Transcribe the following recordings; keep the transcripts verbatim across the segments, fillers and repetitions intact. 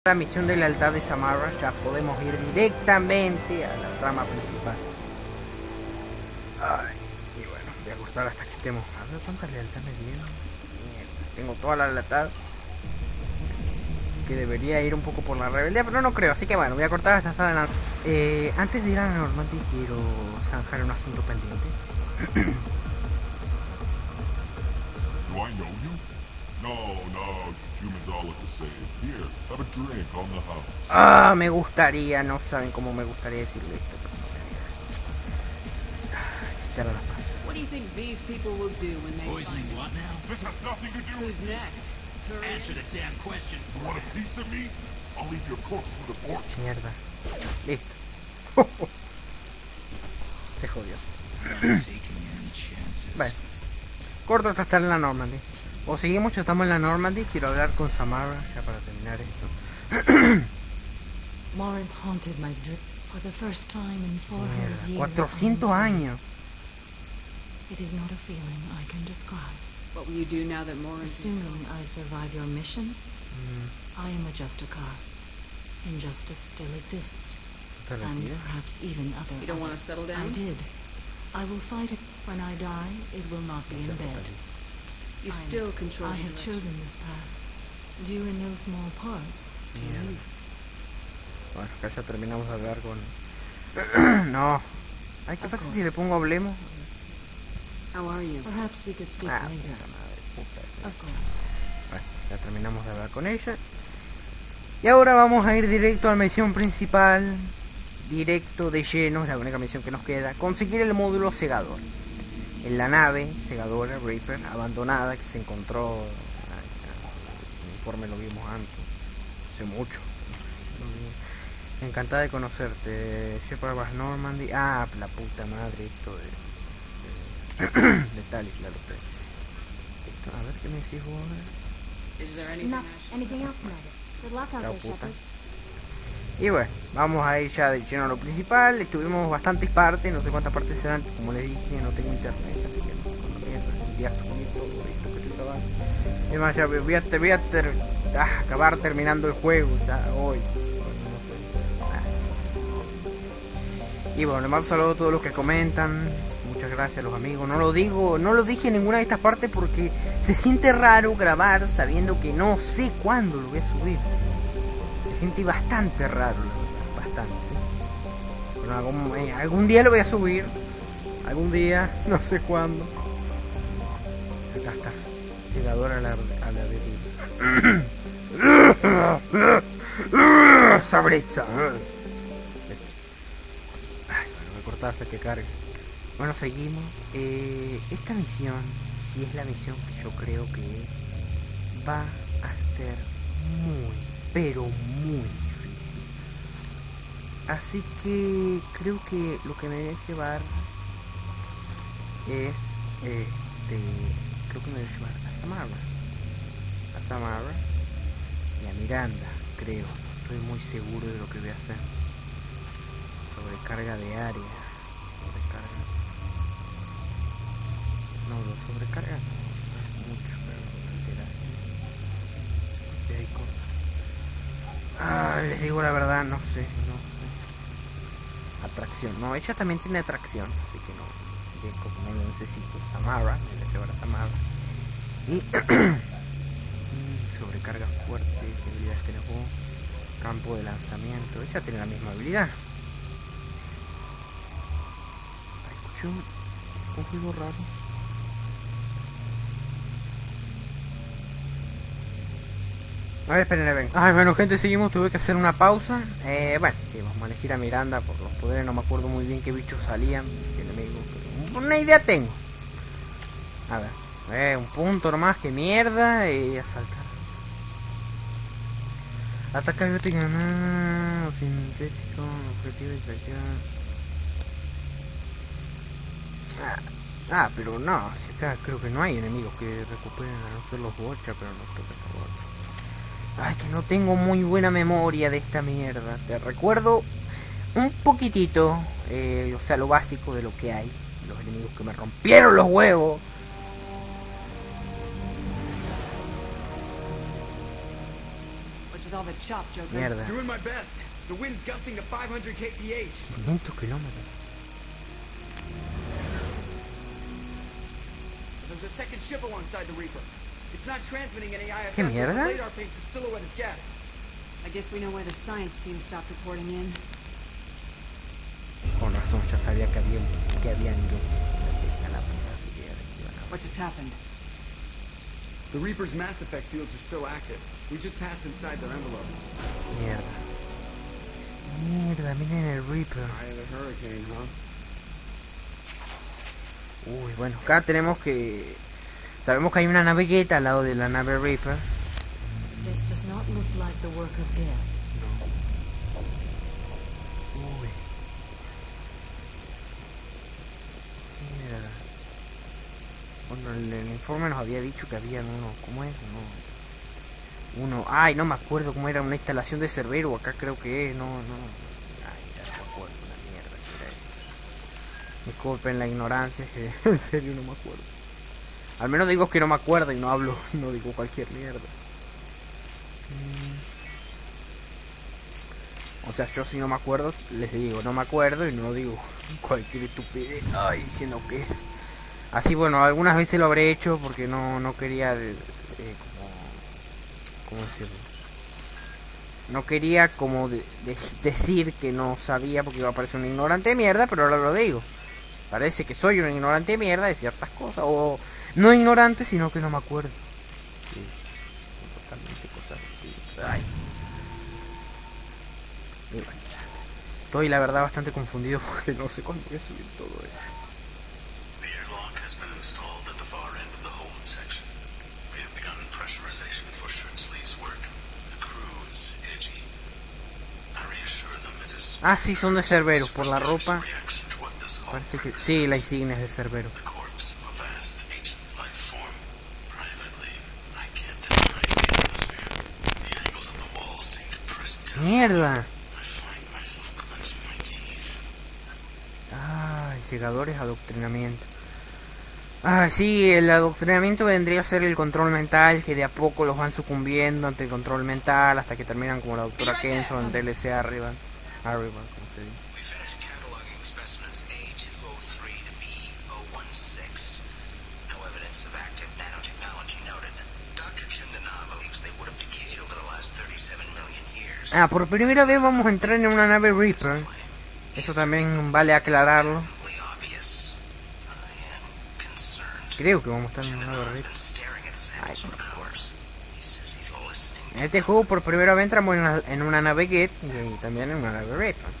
La misión de lealtad de Samara, ya podemos ir directamente a la trama principal. Ay, y bueno, voy a cortar hasta que estemos. A ver cuánta lealtad me dieron. Mierda, tengo toda la lealtad. Que debería ir un poco por la rebeldía, pero no creo. Así que bueno, voy a cortar hasta estar en la... Eh, antes de ir a la Normandía quiero zanjar un asunto pendiente. Do I know you? No, no, humans all look the same. Here, have a drink on the house. Ah, me gustaría, no saben cómo me gustaría decirle esto. Excitar a la paz. What do you think these people will do when they Poisoning find what now? This has nothing to do with... Who's next? Answer the damn question. You want a piece of me? I'll leave your corpse with a fortune. Mierda. Listo. Se jodió. Taking any chances. Bueno. Corto hasta estar en la Normandy. O seguimos, ya estamos en la Normandy. Quiero hablar con Samara ya para terminar esto. Morin haunted my drip for the first time in four hundred Mierda, years. cuatrocientos años. It is not a feeling I can describe. What will you do now that Morin's is Assuming I survive your mission, Mm, I am a Justicar. Injustice still exists, ¿te and retira? perhaps even other. You don't want to others. settle I down? did. I will fight it. When I die, it will not be in bed. You I- still control I the have direction. chosen this path, due in no small part to Mierda. you. Bueno, acá ya terminamos de hablar con... No. Ay, ¿qué pasa si le pongo hablemos? How are you? Perhaps we could speak Ah, later. puta madre, puta. Of course. Bueno, ya terminamos de hablar con ella. Y ahora vamos a ir directo a la misión principal. Directo de lleno, es la única misión que nos queda. Conseguir el módulo segador. En la nave segadora Reaper abandonada que se encontró. Ay, el informe lo vimos antes. Hace mucho. Encantada de conocerte. Shepard Bass Normandy. Ah, la puta madre, esto de. de, de Talis, la loté. Esto, a ver qué me decís vos. Is there anything No, I should anything else, Commander? Good luck out La there, puta. Shepard. Y bueno, vamos a ir ya de lleno a lo principal. Estuvimos bastantes partes, no sé cuántas partes serán. Como les dije, no tengo internet, así que no, cuando pienso un día subir todo esto que estoy grabando. Es más, ya voy a, voy a ter- ah, acabar terminando el juego ya hoy. No sé. Ah. Y bueno, les mando un saludo a todos los que comentan. Muchas gracias a los amigos. No lo digo, no lo dije en ninguna de estas partes porque se siente raro grabar sabiendo que no sé cuándo lo voy a subir. Se siente bastante raro, la verdad, bastante. Pero algún, eh, algún día lo voy a subir. Algún día, no sé cuándo. Acá está. Segadora a la, a la bebida. Sabreza. Ay, bueno, voy a cortar hasta que cargue. Bueno, seguimos. Eh, esta misión, si es la misión que yo creo que es, va a ser muy, pero muy difícil. Así que creo que lo que me debe llevar es, este, creo que me debe llevar a Samara. A Samara y a Miranda, creo. No estoy muy seguro de lo que voy a hacer. Sobrecarga de área. Sobrecarga. No, lo sobrecarga no, no es mucho, pero literal. Y hay cosas. Ah, les digo la verdad, no sé, no sé. Atracción, no, ella también tiene atracción, así que no, bien, como no lo necesito. Samara, me voy a llevar a Samara. Y sobrecarga fuerte, ¿qué habilidades tenés vos? Campo de lanzamiento, ella tiene la misma habilidad. Ay, escuché un, un ruido raro. A ver, esperen, ven. Ay, bueno, gente, seguimos. Tuve que hacer una pausa. Eh, bueno, sí, vamos a elegir a Miranda por los poderes. No me acuerdo muy bien qué bichos salían. Qué enemigos, pero una idea tengo. A ver, eh, un punto nomás. Que mierda. Y a saltar. Ataque biótico. No, sintético. Objetivo de selección. Ah, ah, pero no. Si acá creo que no hay enemigos que recuperen a no ser los bocha, pero no creo que los bocha. Ay, que no tengo muy buena memoria de esta mierda. Te recuerdo un poquitito, eh, o sea, lo básico de lo que hay. Los enemigos que me rompieron los huevos. What's with all the chop, Joker? Mierda. Doing my best. The wind's gusting to five hundred K P H. quinientos kilómetros. There's a second ship alongside the Reaper. It's not transmitting any I F F. ¿Qué but the mierda? radar paints its silhouette as scattered. I guess we know why the science team stopped reporting in. Con razón, ya sabía que había que había nubes. A la puta idea de que iban a- What just happened? The Reaper's mass effect fields are still active. We just passed inside their envelope. Mierda. Mierda, miren el Reaper. Eye of the hurricane, huh? Uy, bueno, acá tenemos que... Sabemos que hay una nave Geth al lado de la nave Reaper. This does not look like the work of Geth. Uy. Mierda. Bueno, el, el informe nos había dicho que habían uno... ¿Cómo es? Uno... Uno... Ay, no me acuerdo cómo era, una instalación de Cerbero. Acá creo que es, no, no... Ay, ya no me acuerdo la mierda que era eso. Disculpen la ignorancia, que en serio no me acuerdo. Al menos digo que no me acuerdo y no hablo, no digo cualquier mierda. Mm. O sea, yo si no me acuerdo, les digo, no me acuerdo y no digo cualquier estupidez. Ay, diciendo que es. Así, bueno, algunas veces lo habré hecho porque no, no quería... De, eh, como... ¿Cómo decirlo? No quería como de, de, decir que no sabía porque iba a parecer un ignorante de mierda, pero ahora lo digo. Parece que soy un ignorante de mierda de ciertas cosas. O no ignorante, sino que no me acuerdo. Sí, totalmente cosas distintas. Ay. Y bueno, estoy la verdad bastante confundido porque no sé cuándo voy a subir todo esto. The airlock has been installed at the far end of the hold section. We have begun pressurization for shirt sleeves work. The crew is edgy. I reassure them it is Ah, sí, son de Cerbero. Por la ropa, reaction to what this whole parece que... Sí, la insignia es de Cerbero. the corpse of a vast ancient life form. Privately, I can't deny the atmosphere. The angles of the walls seem to press down. ¡Mierda! I find myself clenching my teeth. Ay, segadores, adoctrinamiento. Ah, sí, el adoctrinamiento vendría a ser el control mental, que de a poco los van sucumbiendo ante el control mental hasta que terminan como la doctora Kenzo en D L C arriba. Arriba, como se dice. We finished cataloging specimens A two oh three to B zero one six. No evidence of active nanotechnology noted. Doctor Chindana believes they would have decayed over the last thirty-seven million years. Ah, por primera vez vamos a entrar en una nave Reaper. Eso también vale aclararlo. Really obvious. I am concerned. Creo que vamos a estar en una nave Chindana's Reaper. been staring at the samples Ay, for hours. He says he's listening. En este juego por primera vez entramos en una, en una nave Geth y también en una nave Reaper.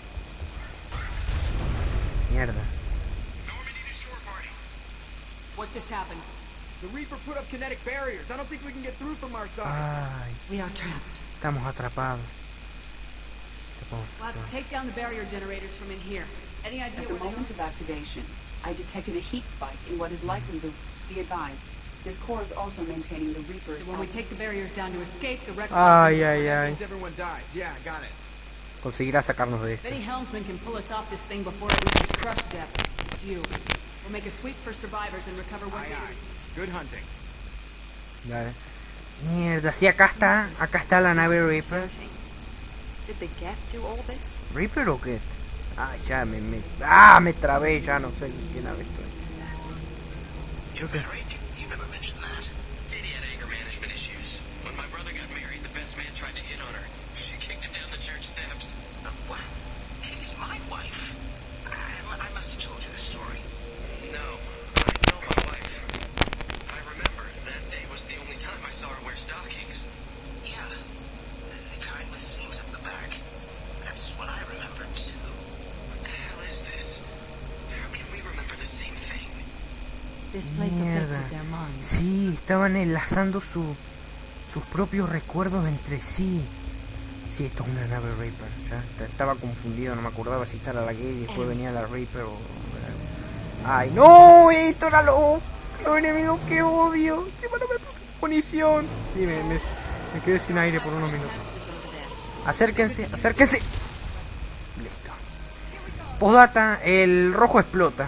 Mierda. Norman, need a shore party. What just happened? The Reaper put up kinetic barriers. I don't think we can get through from our side. Ay, We are trapped. estamos atrapados. We'll have to take down the barrier generators from in here. Any idea At the where they moment of activation, I detected a heat spike in what is likely the... Be advised, this core is also maintaining the Reaper's... So when we take the barriers down to escape, the wreck... Ay, ay, That ay. means everyone dies. Yeah, got it. Conseguirá sacarnos de If esto. any helmsman can pull us off this thing before it reaches crush depth, it's you. We'll make a sweep for survivors and recover what Aye, aye. Good hunting. Dale. Mierda, sí, acá está. Acá está la nave Reaper. Did the Geth do all this? ¿Reaper o qué? Ah, ya me, me... Ah, me trabé, ya no sé en qué nave estoy. You married? You never mentioned that. Katie had anger management issues. When my brother got married, the best man tried to hit on her. She kicked him down the church steps. Uh, what? Katie's my wife. I, I must have told you the story. No, I know my wife. I remember that day was the only time I saw her wear stockings. Yeah, the, the kind with seams up the back. That's what I remember too. What the hell is this? How can we remember the same thing? This place Mierda. affected their minds. Sí, estaban enlazando su, sus propios recuerdos entre sí. Sí, esto es una nave Reaper. Ya t- estaba confundido, no me acordaba si esta era la Geth y después venía la Reaper o... ¡Ay, no! Esto era lo... Los enemigos que odio. Encima no me puse munición. Sí, me, me, me quedé sin aire por unos minutos. Acérquense, acérquense. Listo. Postdata, el rojo explota.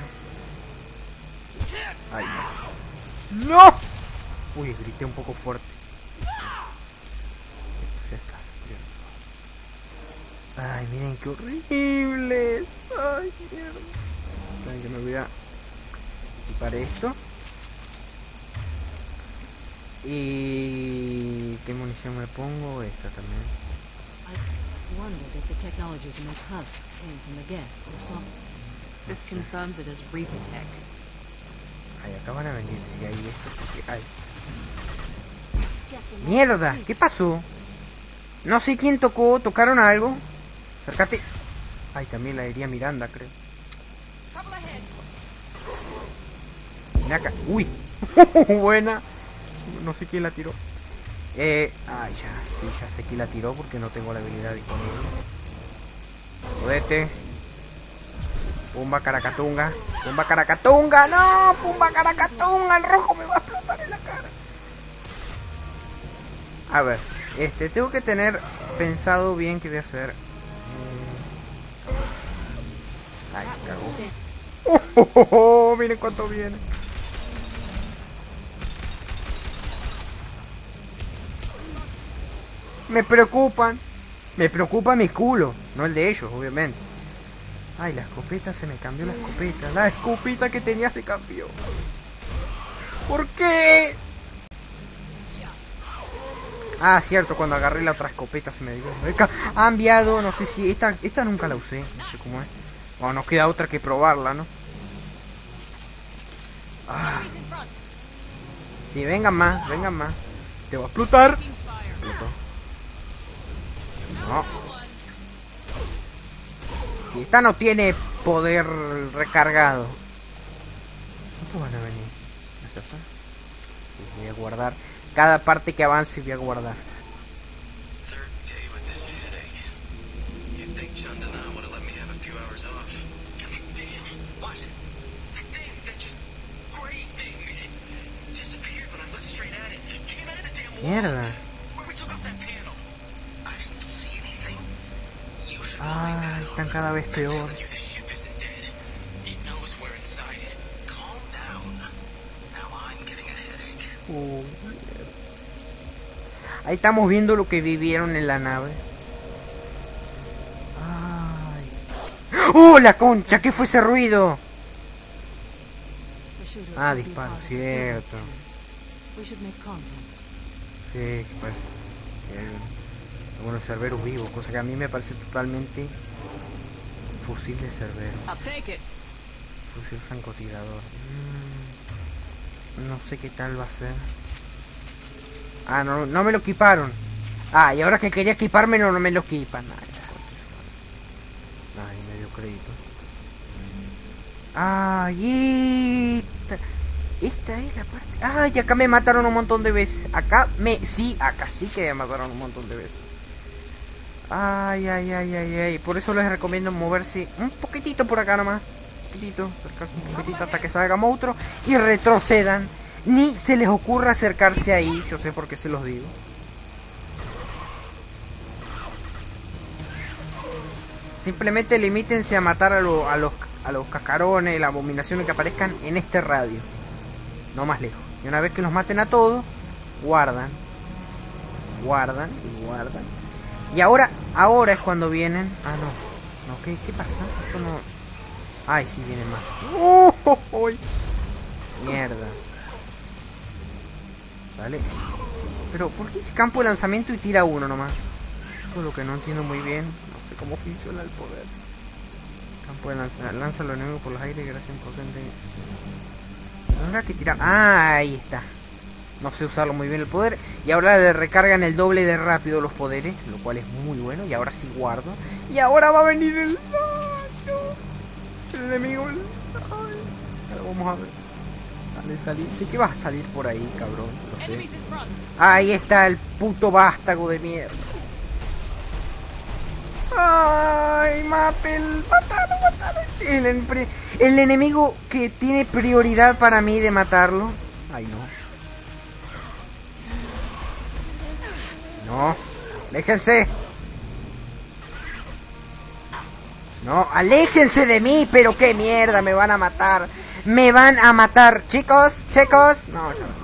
Ay, no. ¡No! Uy, grité un poco fuerte. Esto ya es casi, creo. Ay, miren qué horribles. Ay, mierda. Esperen que me voy a equipar esto. Y... ¿qué munición me pongo? Esta también. I wondered if the technology to make husks came from the Geth or something. This confirms it as Reaper tech. Ay, acá van a venir. Si hay esto, porque hay. ¡Mierda! ¿Qué pasó? No sé quién tocó. ¿Tocaron algo? Acércate. Ay, también la diría Miranda, creo. Ven acá. ¡Uy! Buena. No sé quién la tiró. Eh... Ay, ya. Sí, ya sé quién la tiró porque no tengo la habilidad disponible. Jodete. Pumba caracatunga. Pumba caracatunga. ¡No! Pumba caracatunga. El rojo me va a explotar en la cara. A ver. Este, tengo que tener pensado bien qué voy a hacer. Ay, cagó. Oh, oh, oh, oh, miren cuánto viene. Me preocupan. Me preocupa mi culo, no el de ellos, obviamente. Ay, la escopeta, se me cambió la escopeta. La escopeta que tenía se cambió. ¿Por qué? Ah, cierto, cuando agarré la otra escopeta se me dio. Ha enviado, no sé si... Esta, esta nunca la usé, no sé cómo es. Bueno, nos queda otra que probarla, ¿no? Ah. Sí, vengan más, vengan más. Te va a explotar. No. Y esta no tiene poder recargado. ¿Cuántos van a venir? ¿Esto está? Sí, voy a guardar. Cada parte que avance voy a guardar. Mierda. Ay, están cada vez peor. Uh, ahí estamos viendo lo que vivieron en la nave. Ay. ¡Oh, la concha! ¿Qué fue ese ruido? Ah, disparo, cierto. Sí, pues. Bueno, Cerberus vivo, cosa que a mí me parece totalmente fusil de Cerberus. Fusil francotirador. Mm, no sé qué tal va a ser. Ah, no, no me lo equiparon. Ah, y ahora que quería equiparme no, no me lo equipan. Ay, Ay me dio crédito. Ay, esta, esta es la parte. Ay, acá me mataron un montón de veces. Acá me, sí, acá sí que me mataron un montón de veces. Ay, ay, ay, ay, ay. Por eso les recomiendo moverse un poquitito por acá nomás. Un poquitito, acercarse un poquitito hasta que salga monstruo y retrocedan. Ni se les ocurra acercarse ahí. Yo sé por qué se los digo. Simplemente limítense a matar a, lo, a, los, a los cascarones, las abominaciones que aparezcan en este radio. No más lejos. Y una vez que los maten a todos, guardan. Guardan y guardan. Y ahora, ahora es cuando vienen. Ah, no. No, ¿qué, qué pasa? Esto no. Ay, sí, vienen más. ¡Oh, oh, oh! Mierda. Vale. Pero, ¿por qué ese campo de lanzamiento y tira uno nomás? Eso es lo que no entiendo muy bien. No sé cómo funciona el poder. Campo de lanzamiento. Lanza a los enemigos por los aires gracias a un potente. ¿No era que tira? Ah, ahí está. No sé usarlo muy bien el poder. Y ahora le recargan el doble de rápido los poderes, lo cual es muy bueno. Y ahora sí guardo. Y ahora va a venir el... ¡Ay, no! El enemigo. El... Ay. Ahora vamos a ver. Dale, salir. Sí que va a salir por ahí, cabrón. Lo sé. Ahí está el puto vástago de mierda. Ay, mate el... Matalo, matalo. El, el, el enemigo que tiene prioridad para mí de matarlo. Ay, no. No, aléjense. No, aléjense de mí, pero qué mierda, me van a matar. Me van a matar, chicos, chicos. No, no.